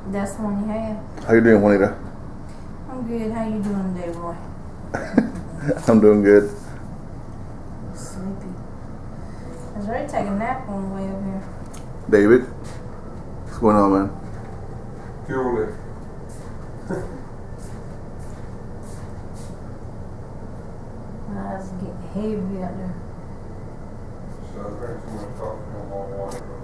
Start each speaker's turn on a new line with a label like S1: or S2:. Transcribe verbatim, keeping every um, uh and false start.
S1: That's the one you have.
S2: How you doing, Juanita?
S1: I'm good. How you doing today, boy?
S2: I'm doing good.
S1: I'm sleepy. I was ready to take a nap on the way up here.
S2: David, what's going on, man?
S3: Fuel it.
S1: My eyes getting heavy out there.
S3: So I drank too much coffee on my water.